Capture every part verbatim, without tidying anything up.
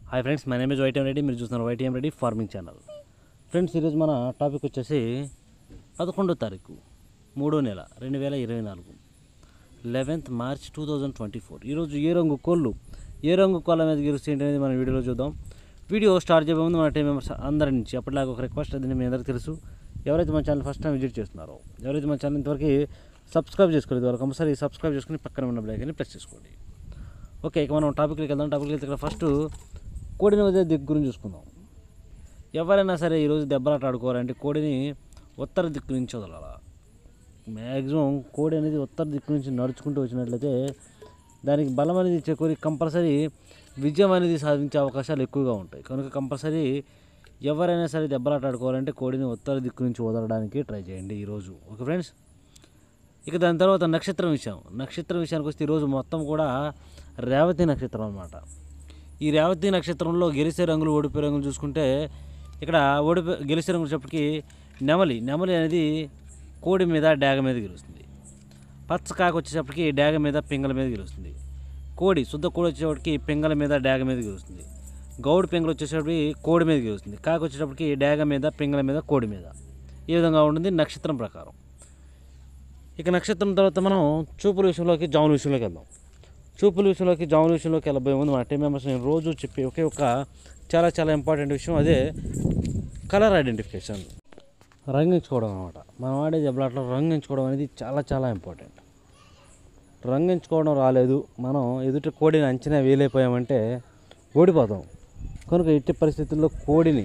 Hi friends, my name is YTM Reddy. మీరు చూస్తున్నారు YTM Reddy farming channel. Friends, ఈరోజు మన టాపిక్ వచ్చేసి పదకొండో తారీఖు మూడో నెల రెండు వేల ఇరవై నాలుగు eleventh March two thousand twenty four ఈరోజు ఏ రంగు కోళ్ళు ఏ రంగు కోళ్ళ మీద గెలుస్తాయి అనేది మనం వీడియోలో చూద్దాం. వీడియో స్టార్ట్ చేయబోయే ముందు మన టీం మెంబర్స్ అందరి నుంచి అప్పటిలాగా ఒక రిక్వెస్ట్, అది మీ అందరికీ తెలుసు. ఎవరైతే మన ఛానల్ ఫస్ట్ టైం విజిట్ చేస్తున్నారో, ఎవరైతే మన ఛానల్ ఇంతవరకు సబ్స్క్రైబ్ చేసుకోలేదు, వాళ్ళు కంపల్సరీ సబ్స్క్రైబ్ చేసుకుని పక్కన ఉన్న బెల్ ఐకాన్ని ప్రెస్ చేసుకోండి. ఓకే, ఇక మనం టాపిక్కి వెళ్దాం. టాపిక్కి వెళ్తే ఇక్కడ ఫస్ట్ కోడిని వదిలే దిక్కు గురించి చూసుకుందాం. ఎవరైనా సరే ఈరోజు దెబ్బలాట ఆడుకోవాలంటే కోడిని ఉత్తర దిక్కు నుంచి వదలాల. మ్యాక్సిమం కోడి అనేది ఉత్తర దిక్కు నుంచి నడుచుకుంటూ వచ్చినట్లయితే దానికి బలం అనేది చేకూరి కంపల్సరీ విజయం అనేది సాధించే అవకాశాలు ఎక్కువగా ఉంటాయి. కనుక కంపల్సరీ ఎవరైనా సరే దెబ్బలాట ఆడుకోవాలంటే కోడిని ఉత్తర దిక్కు నుంచి వదలడానికి ట్రై చేయండి ఈరోజు. ఓకే ఫ్రెండ్స్, ఇక దాని తర్వాత నక్షత్రం విషయం నక్షత్రం విషయానికి వస్తే ఈరోజు మొత్తం కూడా రేవతి నక్షత్రం అన్నమాట. ఈ రేవతి నక్షత్రంలో గెలిచే రంగులు ఓడిపోయే రంగులు చూసుకుంటే ఇక్కడ ఓడిపో గెలిచే రంగులు చెప్పటికి నెమలి నెమలి అనేది కోడి మీద డాగ మీద గెలుస్తుంది. పచ్చ కాకి వచ్చేటప్పటికి డాగ మీద పింగల మీద గెలుస్తుంది. కోడి శుద్ధ కోడి వచ్చేటప్పటికి పింగల మీద డాగ మీద గెలుస్తుంది. గౌడు పింగలు వచ్చేటప్పటికి కోడి మీద గెలుస్తుంది. కాకి వచ్చేటప్పటికి డాగ మీద పింగల మీద కోడి మీద. ఈ విధంగా ఉంటుంది నక్షత్రం ప్రకారం. ఇక నక్షత్రం తర్వాత మనం చూపుల విషయంలోకి జాముల విషయంలోకి వెళ్దాం. చూపుల విషయంలోకి జాముల విషయంలోకి వెళ్ళబోయే ముందు మన టీం మెంబర్స్ నేను రోజు చెప్పే ఒకే ఒక చాలా చాలా ఇంపార్టెంట్ విషయం, అదే కలర్ ఐడెంటిఫికేషన్, రంగించుకోవడం అనమాట. మనం ఆడే దెబ్బలాట్లో రంగించుకోవడం అనేది చాలా చాలా ఇంపార్టెంట్. రంగించుకోవడం రాలేదు, మనం ఎదుటి కోడిని అంచనా వేయలేకపోయామంటే ఓడిపోతాం. కనుక ఎట్టి పరిస్థితుల్లో కోడిని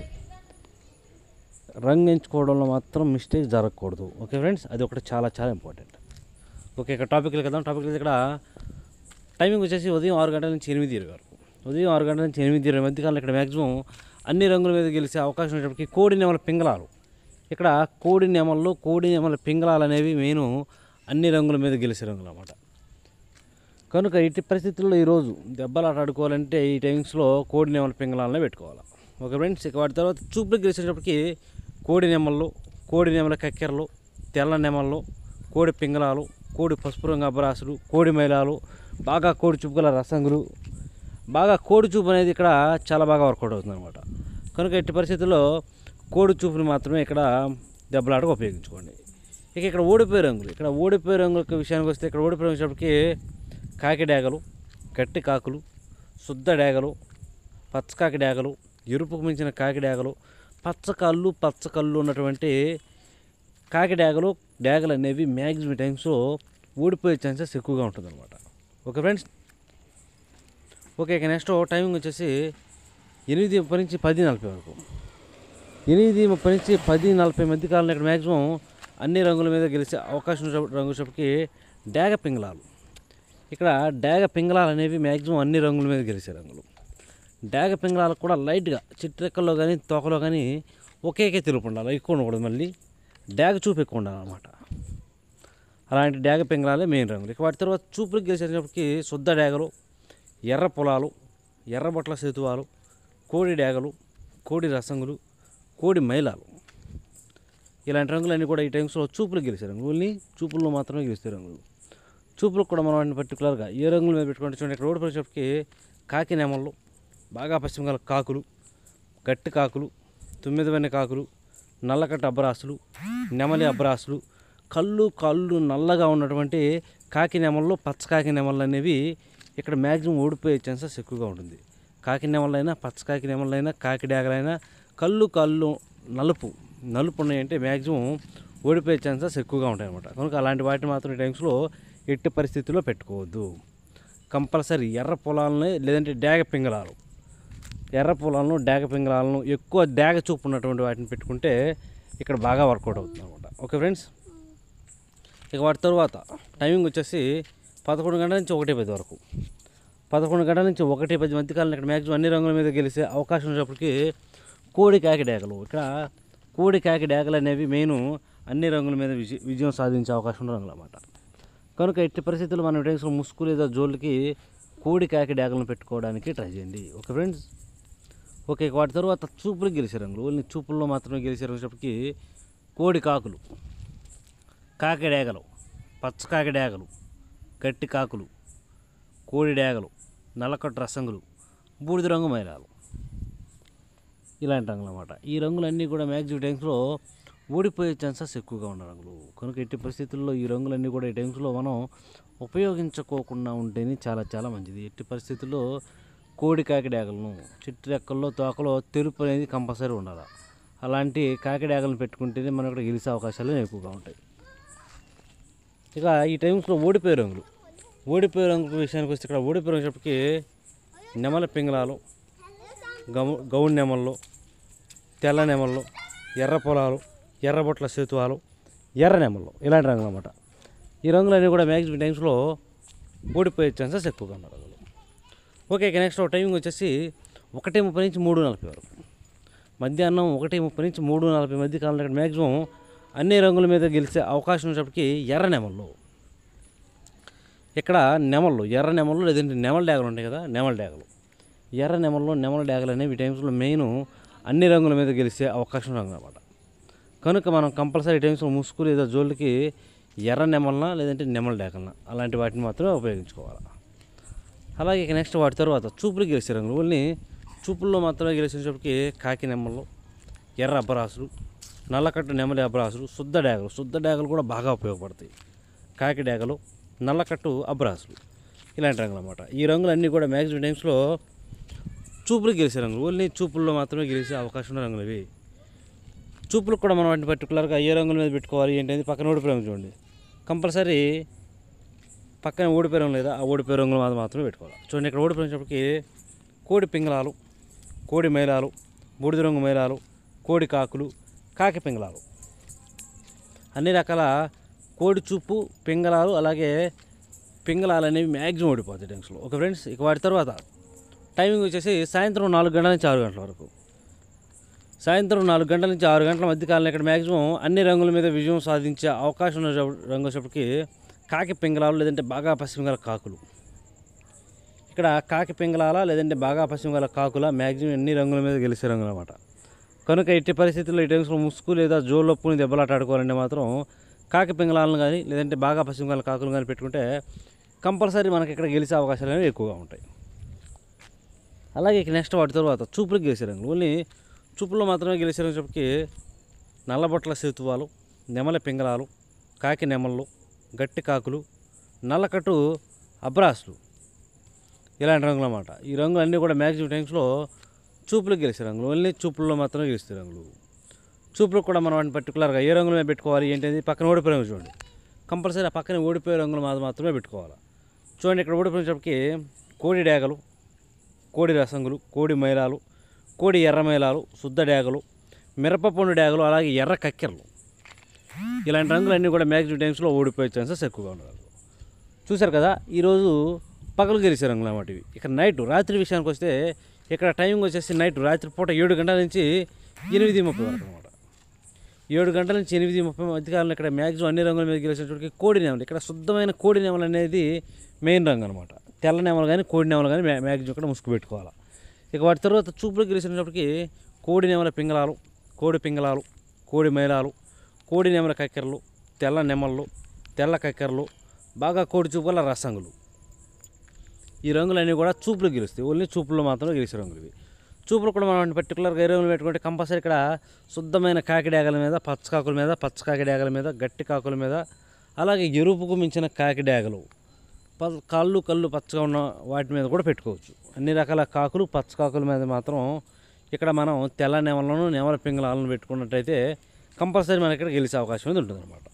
రంగించుకోవడంలో మాత్రం మిస్టేక్ జరగకూడదు. ఓకే ఫ్రెండ్స్, అది ఒకటి చాలా చాలా ఇంపార్టెంట్. ఓకే, ఇక్కడ టాపిక్లోకి వెళ్దాం. టాపిక్ ఇక్కడ టైమింగ్ వచ్చేసి ఉదయం ఆరు గంటల నుంచి ఎనిమిది ఇరవై వరకు. ఉదయం ఆరు గంటల నుంచి ఎనిమిది ఇరవై మధ్యకాలంలో ఇక్కడ మ్యాక్సిమం అన్ని రంగుల మీద గెలిచే అవకాశం ఉన్నప్పటికీ కోడి నెమల పింగళాలు, ఇక్కడ కోడి నెమల్లో కోడి నెమల పింగళాలు అనేవి మెయిన్ అన్ని రంగుల మీద గెలిచే రంగులు అన్నమాట. కనుక ఇట్టి పరిస్థితుల్లో ఈరోజు దెబ్బలాట ఆడుకోవాలంటే ఈ టైమింగ్స్లో కోడి నెమల పింగళాలనే పెట్టుకోవాలి. ఓకే ఫ్రెండ్స్, ఇక వాటి తర్వాత చూపులు గెలిచేటప్పటికి కోడి నెమళ్ళు, కోడి నెమల కక్కెరలు, తెల్ల నెమళ్ళు, కోడి పింగళాలు, కోడి పసుపు రంగు అబ్బరాసులు, కోడి మైలాలు, బాగా కోడి చూపు గల రసంగులు, బాగా కోడి చూపు అనేది ఇక్కడ చాలా బాగా వర్కౌట్ అవుతుంది అనమాట. కనుక ఎట్టి పరిస్థితుల్లో కోడి చూపుని మాత్రమే ఇక్కడ దెబ్బలాటకు ఉపయోగించుకోండి. ఇక ఇక్కడ ఓడిపోయే రంగులు ఇక్కడ ఓడిపోయే రంగుల విషయానికి వస్తే ఇక్కడ ఓడిపోయే వచ్చేటప్పటికి కాకి డేగలు, గట్టి కాకులు, శుద్ధ డేగలు, పచ్చకాకి డేగలు, ఎరుపుకు మించిన కాకి డేగలు, పచ్చకళ్ళు పచ్చకళ్ళు ఉన్నటువంటి కాకి డేగలు డేగలు అనేవి మ్యాక్సిమం టైమ్స్లో ఓడిపోయే ఛాన్సెస్ ఎక్కువగా ఉంటుంది అనమాట. ఓకే ఫ్రెండ్స్, ఓకే ఇక నెక్స్ట్ టైమింగ్ వచ్చేసి ఎనిమిది ముప్పై నుంచి పది నలభై వరకు. ఎనిమిది ముప్పై నుంచి పది నలభై మధ్య కాలంలో ఇక్కడ మ్యాక్సిమం అన్ని రంగుల మీద గెలిచే అవకాశం రంగు చెప్పకి డాగ పింగళాలు. ఇక్కడ డాగ పింగళాలు అనేవి మ్యాక్సిమం అన్ని రంగుల మీద గెలిచే రంగులు. డాగ పింగళాలకు కూడా లైట్గా చిట్రెక్కల్లో కానీ తోకలో కానీ ఒకేకే తెలుపు ఉండాలి, ఎక్కువ ఉండకూడదు. మళ్ళీ డాగ చూపు ఎక్కువ ఉండాలన్నమాట. అలాంటి డాగ పింగళాలే మెయిన్ రంగులు. ఇక వాటి తర్వాత చూపులకు గెలిచేటప్పటికి శుద్ధ డాగలు, ఎర్ర పొలాలు, ఎర్రబొట్ల సేతువాలు, కోడి డాగలు, కోడి రసంగులు, కోడి మైలాలు, ఇలాంటి రంగులన్నీ కూడా ఈ టైమ్స్లో చూపులు గెలిచే రంగులు. ఓన్లీ చూపుల్లో మాత్రమే గెలిచే రంగులు. చూపులకు కూడా మనం వాటిని పర్టికులర్గా ఏ రంగుల మీద పెట్టుకుంటే చూడండి. ఇక్కడ ఓడిపోయేటప్పటికి కాకి నెమళ్ళు, బాగా పశ్చిమగల కాకులు, గట్టి కాకులు, తొమ్మిది వెన్న కాకులు, నల్లకట్ట అబ్బరాసులు, నెమలి అబ్బరాసులు, కళ్ళు కళ్ళు నల్లగా ఉన్నటువంటి కాకి నెమళ్ళు, పచ్చకాకి నెమళ్ళు అనేవి ఇక్కడ మ్యాక్సిమం ఓడిపోయే ఛాన్సెస్ ఎక్కువగా ఉంటుంది. కాకి నెమళ్ళైనా పచ్చకాకి నెమళ్ళైనా కాకి డాగలైనా కళ్ళు కళ్ళు నలుపు నలుపు ఉన్నాయంటే మ్యాక్సిమం ఓడిపోయే ఛాన్సెస్ ఎక్కువగా ఉంటాయి అన్నమాట. కనుక అలాంటి వాటిని మాత్రం ఈ టైమ్స్లో ఎట్టి పరిస్థితుల్లో పెట్టుకోవద్దు. కంపల్సరీ ఎర్ర పొలాలని లేదంటే డాగ పింగళాలు, ఎర్ర పొలాలను డాగ పింగళాలను ఎక్కువ డాగ చూపు ఉన్నటువంటి వాటిని పెట్టుకుంటే ఇక్కడ బాగా వర్కౌట్ అవుతుంది అనమాట. ఓకే ఫ్రెండ్స్, ఇక వాటి తర్వాత టైమింగ్ వచ్చేసి పదకొండు గంటల నుంచి ఒకటి పది వరకు. పదకొండు గంటల నుంచి ఒకటి పది మధ్యకాలంలో ఇక్కడ మ్యాక్సిమం అన్ని రంగుల మీద గెలిచే అవకాశం ఉన్నప్పటికీ కోడి కాకి డేగలు, ఇక్కడ కోడి కాకి డేగలు అనేవి మెయిన్ అన్ని రంగుల మీద విజయ విజయం సాధించే అవకాశం ఉన్న రంగులు అన్నమాట. కనుక ఎట్టి పరిస్థితుల్లో మనం టైమ్స్లో ముసుగు లేదా జోళ్ళకి కోడి కాకి డేగలను పెట్టుకోవడానికి ట్రై చేయండి. ఓకే ఫ్రెండ్స్, ఓకే వాటి తర్వాత చూపులు గెలిచే రంగులు. ఓన్లీ చూపుల్లో మాత్రమే గెలిచే రంగులకి కోడి కాకులు, కాకి డేగలు, పచ్చకాకి డేగలు, గట్టి కాకులు, కోడి డేగలు, నల్లకట్టు రసంగులు, బూడిద రంగు మైలాలు. ఇలాంటి రంగులు అన్నమాట. ఈ రంగులన్నీ కూడా మ్యాక్సిమం టైమ్స్లో ఓడిపోయే ఛాన్సెస్ ఎక్కువగా ఉన్న రంగులు. కనుక ఎట్టి పరిస్థితుల్లో ఈ రంగులన్నీ కూడా ఈ టైమ్స్లో మనం ఉపయోగించుకోకుండా ఉంటేనే చాలా చాలా మంచిది. ఎట్టి పరిస్థితుల్లో కోడి కాకి డాగలను చెట్టు రెక్కల్లో తోకలో తెలుపు అనేది కంపల్సరీ ఉండాలి. అలాంటి కాకి డాగలను పెట్టుకుంటేనే మనం ఇక్కడ గెలిచే అవకాశాలు ఎక్కువగా ఉంటాయి. ఇక ఈ టైమ్స్లో ఓడిపోయే రంగులు ఓడిపోయే రంగుల విషయానికి వస్తే ఇక్కడ ఓడిపోయే రంగులకి నెమల పింగళాలు, గౌ గౌన్ నెమల్లో, తెల్ల నెమల్లో, ఎర్ర పొలాలు, ఎర్రబొట్ల సేతువాలు, ఎర్ర నెమల్లో ఇలాంటి రంగులు అన్నమాట. ఈ రంగులన్నీ కూడా మ్యాక్సిమం టైమ్స్లో ఓడిపోయే ఛాన్సెస్ ఎక్కువగా ఉన్న రంగులు. ఓకే, ఇక నెక్స్ట్ టైమింగ్ వచ్చేసి ఒకటి ముప్పై నుంచి మూడు నలభై వరకు. మధ్యాహ్నం ఒకటి ముప్పై నుంచి మూడు నలభై మధ్య కాలంలో ఇక్కడ మ్యాక్సిమం అన్ని రంగుల మీద గెలిచే అవకాశం ఉన్నప్పటికీ ఎర్ర నెమళ్ళు. ఇక్కడ నెమళ్ళు ఎర్ర నెమళ్ళు లేదంటే నెమల డాగలు ఉంటాయి కదా, నెమల డాగలు ఎర్ర నెమల్లో నెమల డాగలు అనేవి ఈ టైమ్స్లో మెయిన్ అన్ని రంగుల మీద గెలిచే అవకాశం రంగు అన్నమాట. కనుక మనం కంపల్సరీ టైమ్స్లో ముసుగు లేదా జోళ్ళకి ఎర్ర నెమలన లేదంటే నెమల డాగలన అలాంటి వాటిని మాత్రమే ఉపయోగించుకోవాలి. అలాగే ఇక నెక్స్ట్ వాటి తర్వాత చూపులు గెలిచే రంగులు ఓన్లీ చూపుల్లో మాత్రమే గెలిచేటప్పటికి కాకి నెమళ్ళు, ఎర్ర అబ్బరాసులు, నల్లకట్టు నెమలి అబ్బరాసులు, శుద్ధ డాగలు శుద్ధ డాగలు కూడా బాగా ఉపయోగపడతాయి. కాకి డాగలు, నల్లకట్టు అబ్బరాసులు ఇలాంటి రంగులు అన్నమాట. ఈ రంగులన్నీ కూడా మ్యాక్సిమం టైమ్స్లో చూపులు గెలిచే రంగులు ఓన్లీ చూపుల్లో మాత్రమే గెలిచే అవకాశం ఉన్న రంగులు ఇవి. చూపులకు కూడా మనం వాటిని పర్టికులర్గా ఏ రంగుల మీద పెట్టుకోవాలి ఏంటంటే పక్కన ఓడిపోయే రంగు చూడండి, కంపల్సరీ పక్కన ఓడిపోయే రంగు లేదా ఆ ఓడిపోయే రంగులు మాత్రం మాత్రమే పెట్టుకోవాలి. చూడండి ఇక్కడ ఓడిపోయినప్పటికీ కోడి పింగళాలు, కోడి మైలాలు, బూడిద రంగు మైలాలు, కోడి కాకులు, కాకి పింగళాలు అన్ని రకాల కోడి చూపు పింగళాలు అలాగే పింగళాలు అనేవి మ్యాక్సిమం ఓడిపోతాయి టైమ్స్లో. ఓకే ఫ్రెండ్స్, ఇక వాటి తర్వాత టైమింగ్ వచ్చేసి సాయంత్రం నాలుగు గంటల నుంచి ఆరు గంటల వరకు. సాయంత్రం నాలుగు గంటల నుంచి ఆరు గంటల మధ్య కాలంలో ఇక్కడ మ్యాక్సిమం అన్ని రంగుల మీద విజయం సాధించే అవకాశం ఉన్న రంగు వచ్చేప్పటికి కాకి పింగళాలు లేదంటే బాగా పశ్చిమ గల కాకులు. ఇక్కడ కాకి పింగళాల లేదంటే బాగా పశ్చిమ గల కాకుల మ్యాక్సిమం అన్ని రంగుల మీద గెలిచే రంగులు అన్నమాట. కనుక ఎట్టి పరిస్థితుల్లో ఈ టైమ్స్లో ముసుగు లేదా జోళ్ళొప్పుని దెబ్బలాట ఆడుకోవాలంటే మాత్రం కాకి పింగళాలను కానీ లేదంటే బాగా పశ్చిమ గల కాకులు కానీ పెట్టుకుంటే కంపల్సరీ మనకి ఇక్కడ గెలిచే అవకాశాలు అనేవి ఎక్కువగా ఉంటాయి. అలాగే ఇక నెక్స్ట్ వాటి తర్వాత చూపులకు గెలిచే రంగులు ఓన్లీ చూపుల్లో మాత్రమే గెలిచే రంగుకి నల్లబొట్ల సేతువాలు, నెమల పింగళాలు, కాకి నెమళ్ళు, గట్టి కాకులు, నల్లకట్టు అబ్రాసులు ఇలాంటి రంగులు అన్నమాట. ఈ రంగులు అన్నీ కూడా మ్యాక్సిమం టైమ్స్లో చూపులకు గెలిచే రంగులు ఓన్లీ చూపుల్లో మాత్రమే గెలిచే రంగులు. చూపులకు కూడా మనం వాటిని పర్టికులర్గా ఏ రంగుల మీద పెట్టుకోవాలి ఏంటంటే పక్కన ఓడిపోయే రంగు చూడండి, కంపల్సరీ ఆ పక్కన ఓడిపోయే రంగులు మాత్రమే పెట్టుకోవాలి. చూడండి ఇక్కడ ఓడిపోయినప్పటికీ కోడి డాగలు, కోడి రసంగులు, కోడి మైలాలు, కోడి ఎర్ర మైలాలు, శుద్ధ డాగలు, మిరపపండు డాగలు అలాగే ఎర్ర కక్కెరలు ఇలాంటి రంగులన్నీ కూడా మ్యాక్సిమం టైమ్స్లో ఓడిపోయే ఛాన్సెస్ ఎక్కువగా ఉన్నాయి. చూశారు కదా, ఈరోజు పగలు గెలిచే రంగులు అన్నమాట ఇవి. ఇక్కడ నైట్ రాత్రి విషయానికి వస్తే ఇక్కడ టైమింగ్ వచ్చేసి నైట్ రాత్రి పూట ఏడు గంటల నుంచి ఎనిమిది ముప్పై వరకు అనమాట. ఏడు గంటల నుంచి ఎనిమిది ముప్పై మధ్యకాలంలో ఇక్కడ మ్యాక్సిమం అన్ని రంగుల మీద గెలిచినటువంటి కోడి నెమలు. ఇక్కడ శుద్ధమైన కోడి నెమలు అనేది మెయిన్ రంగు అనమాట. తెల్ల నెమలు కానీ కోడి నెమలు కానీ మ్యాక్సిమం ఇక్కడ ముసుగు పెట్టుకోవాలి. ఇక వాటి తర్వాత చూపులు గెలిచినప్పటికీ కోడి నెమల పింగళాలు, కోడి పింగళాలు, కోడి మైలాలు, కోడి నెమల కక్కెరలు, తెల్ల నెమళ్ళు, తెల్ల కక్కెరలు, బాగా కోడి చూపుల రసంగులు ఈ రంగులన్నీ కూడా చూపులు గెలుస్తాయి. ఓన్లీ చూపుల్లో మాత్రమే గెలిచే రంగులు ఇవి. చూపులు కూడా మనం పర్టికులర్గా ఏ రంగులు పెట్టుకుంటే కంపల్సరీ ఇక్కడ శుద్ధమైన కాకి డాగల మీద, పచ్చకాకుల మీద, పచ్చకాకి డాగల మీద, గట్టి కాకుల మీద అలాగే ఎరుపుకు మించిన కాకి డాగలు కాళ్ళు కళ్ళు పచ్చగా ఉన్న వాటి మీద కూడా పెట్టుకోవచ్చు. అన్ని రకాల కాకులు పచ్చకాకుల మీద మాత్రం ఇక్కడ మనం తెల్ల నెమలను నెమల పింగళాలను పెట్టుకున్నట్టయితే కంపల్సరీ మనకి ఇక్కడ గెలిచే అవకాశం అనేది ఉంటుంది అనమాట.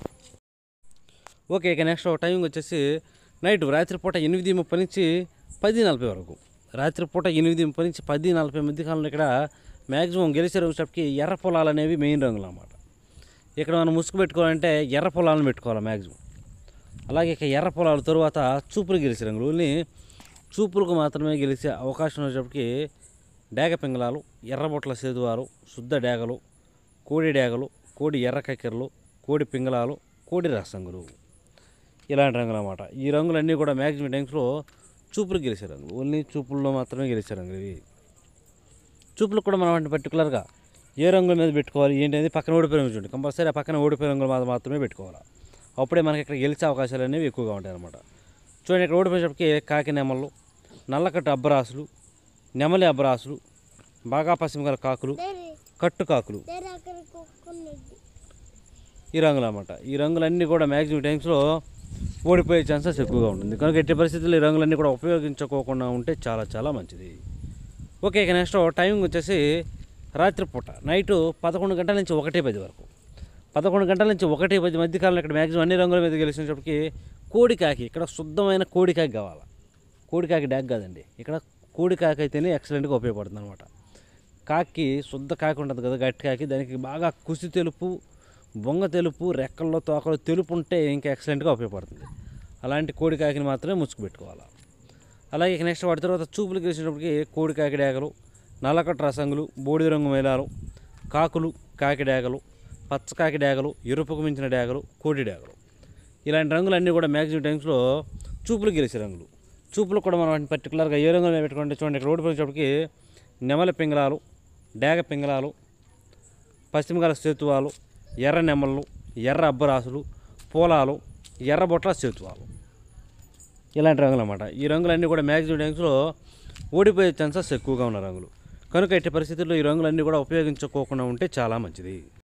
ఓకే, ఇక నెక్స్ట్ టైమింగ్ వచ్చేసి నైట్ రాత్రిపూట ఎనిమిది ముప్పై నుంచి పది నలభై వరకు. రాత్రిపూట ఎనిమిది ముప్పై నుంచి పది నలభై మధ్య కాలంలో ఇక్కడ మ్యాక్సిమం గెలిచే రంగుకి ఎర్ర పొలాలు అనేవి మెయిన్ రంగులు అన్నమాట. ఇక్కడ మనం ముసుగు పెట్టుకోవాలంటే ఎర్ర పొలాలను పెట్టుకోవాలి మ్యాక్సిమం. అలాగే ఇక ఎర్ర పొలాల తరువాత చూపులు గెలిచే రంగులు ఓన్లీ చూపులకు మాత్రమే గెలిచే అవకాశం వచ్చేటప్పటికి డాగ పింగళాలు, ఎర్రబొట్ల సేదువారు, శుద్ధ డాగలు, కోడి డాగలు, కోడి ఎర్ర కక్కెరలు, కోడి పింగళాలు, కోడి రసంగులు ఇలాంటి రంగులు అన్నమాట. ఈ రంగులన్నీ కూడా మ్యాక్సిమం టైమ్స్లో చూపులు గెలిచే రంగులు. ఓన్లీ చూపుల్లో మాత్రమే గెలిచే రంగులు ఇవి. చూపులకు కూడా మనం వాటిని పర్టికులర్గా ఏ రంగుల మీద పెట్టుకోవాలి ఏంటనేది పక్కన ఓడిపోయే రంగు చూడండి, కంపల్సరీ ఆ పక్కన ఓడిపోయే రంగులు మాత్రమే పెట్టుకోవాలి. అప్పుడే మనకి ఇక్కడ గెలిచే అవకాశాలు అనేవి ఎక్కువగా ఉంటాయి అన్నమాట. చూడండి ఇక్కడ ఓడిపోయేటప్పటికి కాకి నెమళ్ళు, నల్లకట్టు అబ్బరాసులు, నెమలి అబ్బరాసులు, బాగా పశ్చిమగల కాకులు, కట్టు కాకులు, ఈ రంగులు అన్నమాట. ఈ రంగులన్నీ కూడా మ్యాక్సిమం టైమ్స్లో ఓడిపోయే ఛాన్సెస్ ఎక్కువగా ఉంటుంది. కనుక ఎట్టి పరిస్థితుల్లో ఈ రంగులన్నీ కూడా ఉపయోగించుకోకుండా ఉంటే చాలా చాలా మంచిది. ఓకే, ఇక నెక్స్ట్ టైమింగ్ వచ్చేసి రాత్రిపూట నైటు పదకొండు గంటల నుంచి ఒకటి పది వరకు. పదకొండు గంటల నుంచి ఒకటి పది మధ్యకాలంలో ఇక్కడ మ్యాక్సిమం అన్ని రంగుల మీద గెలిచినప్పటికీ కోడికాకి, ఇక్కడ శుద్ధమైన కోడికాకి కావాలి. కోడికాకి డ్యాగ్ కాదండి, ఇక్కడ కోడికాకి అయితేనే ఎక్సలెంట్గా ఉపయోగపడుతుంది అనమాట. కాకి శుద్ధ కాకి ఉంటుంది కదా, గట్టి కాకి, దానికి బాగా కుసి తెలుపు, బొంగ తెలుపు, రెక్కల్లో తోకలో తెలుపు ఉంటే ఇంకా ఎక్సలెంట్గా ఉపయోగపడుతుంది. అలాంటి కోడికాకిని మాత్రమే ముసుగు పెట్టుకోవాలి. అలాగే నెక్స్ట్ వాటి తర్వాత చూపులు గెలిచినప్పటికీ కోడికాకి డ్యాగలు, నల్లకట్ట రసంగులు, బూడిద రంగు మేళాలు, కాకులు, కాకి డ్యాగలు, పచ్చకాకి డ్యాగలు, ఎరుపుకు మించిన డ్యాగలు, కోడి డ్యాగలు, ఇలాంటి రంగులన్నీ కూడా మ్యాక్సిమం టైమ్స్లో చూపులు గెలిచే రంగులు. చూపులు కూడా మనం వాటిని పర్టికులర్గా ఏ రంగులు పెట్టుకుంటే చూడండి, ఇక్కడ ఓడిపోయినప్పటికీ నెమల పింగళాలు, డాగ పింగళాలు, పశ్చిమగల సేతువాలు, ఎర్ర నెమళ్ళు, ఎర్ర అబ్బరాసులు, పూలాలు, ఎర్ర బొట్ల సేతువాలు, ఇలాంటి రంగులు అన్నమాట. ఈ రంగులన్నీ కూడా మ్యాక్సిమం టైమ్స్లో ఓడిపోయే ఛాన్సెస్ ఎక్కువగా ఉన్న రంగులు. కనుక ఎట్టి పరిస్థితుల్లో ఈ రంగులన్నీ కూడా ఉపయోగించుకోకుండా ఉంటే చాలా మంచిది.